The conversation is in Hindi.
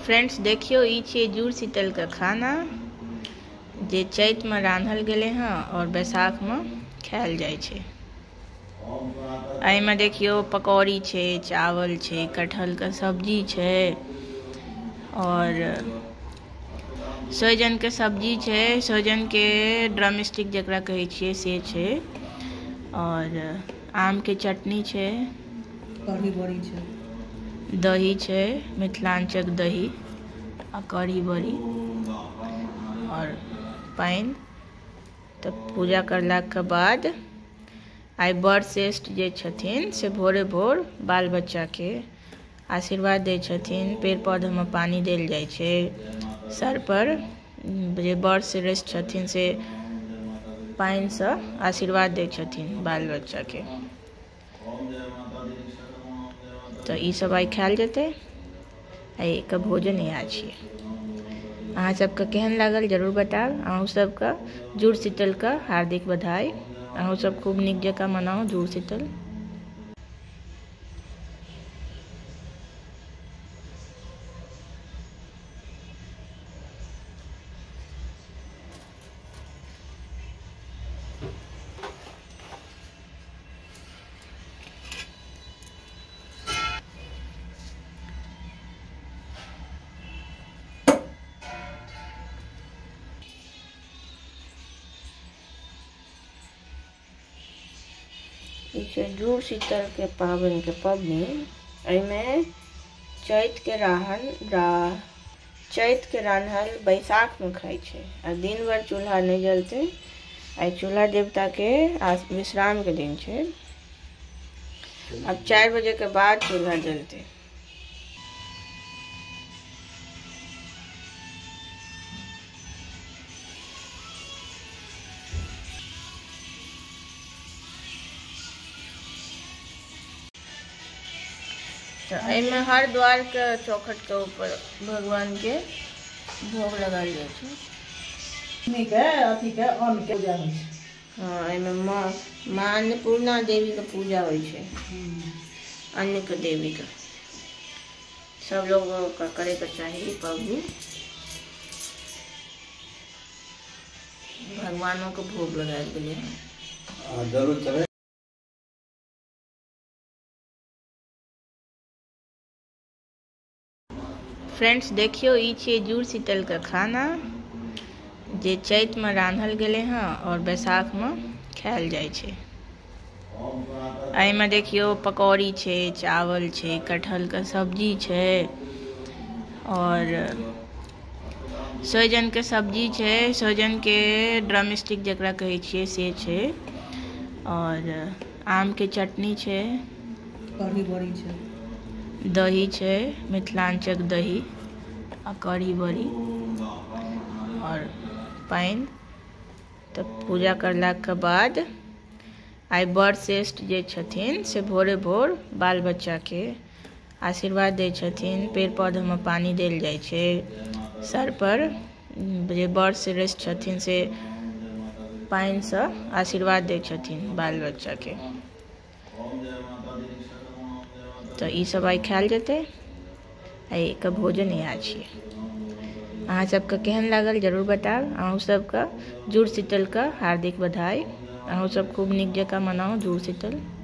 फ्रेंड्स देखियो ई छे जुड़ शीतल का खाना जे चैत में रांधल गेले हैं और बैसाख में खायल जाय छे। में देखियो पकौड़ी छे, चावल छे, कटहल का सब्जी छे और सोहजन के सब्जी छे, सोहजन के ड्रम स्टिक जकरा कहे छिए से छे और आम के चटनी छे, कढ़ी बड़ी छे, दही छे, मिथिलांचल दही आ कढ़ी बड़ी और पाइन। तो पूजा करला के बाद आई बड़ श्रेष्ठ जे छथिन से भोरे भोर बाल बच्चा के आशीर्वाद दे छथिन। पेड़ पौधा में पानी देल जाय छे। सर पर जे बड़ श्रेष्ठ छथिन से पाइन से आशीर्वाद दे छथिन बाल बच्चा के। तो ई सब आई खायल जेते। आई का भोजन यहाँ छिए। अहाँ सबके केहन लागल जरूर बताब। अहूँ सबके जुड़ शीतल का हार्दिक बधाई। अहूँ सब खूब नीक जकाँ मनाओ जुड़ शीतल। जुड़ शीतल के पावन के पबनी में चैत के रान्हल बैसाख में खाई छे। आ दिन भर चूल्हा नहीं जलते। आई चूल्हा देवता के विश्राम के दिन छे। अब 4 बजे के बाद चूल्हा जलते। तो में हर द्वार के चौखट के ऊपर भगवान के भोग लगाल जाय छे। हाँ, में माँ अन्नपूर्णा देवी के पूजा होय छे। अन्न के देवी का सब लोगों का करे के चाहिए। पबनी भगवानों को भोग लगायल गेले हैं। जरूर चले। फ्रेंड्स देखियो ई छे जुड़ शीतल का खाना जे चैत में रांधल गेले हैं और बैसाख में खायल जाय छे। में देखियो पकौड़ी छे, चावल छे, कटहल का सब्जी छे और सोहजन के सब्जी छे, सोहजन के ड्रम स्टिक जकरा कहे छिए से छे और आम के चटनी छे, कढ़ी बड़ी छे, दही छे, मिथिलांचल दही आ कढ़ी बड़ी और पाइन। तो पूजा करला के बाद आई बड़ श्रेष्ठ जे छथिन से भोरे भोर बाल बच्चा के आशीर्वाद दे छथिन। पेड़ पौधा में पानी देल जाय छे। सर पर जे बड़ श्रेष्ठ छथिन से पाइन से आशीर्वाद दे छथिन बाल बच्चा के। तो ई सब आई खायल जेते। आई का भोजन यहाँ छिए। अहाँ सबके केहन लागल जरूर बताब। अहूँ सबके जुड़ शीतल का हार्दिक बधाई। अहूँ सब खूब नीक जकाँ मनाओ जुड़ शीतल।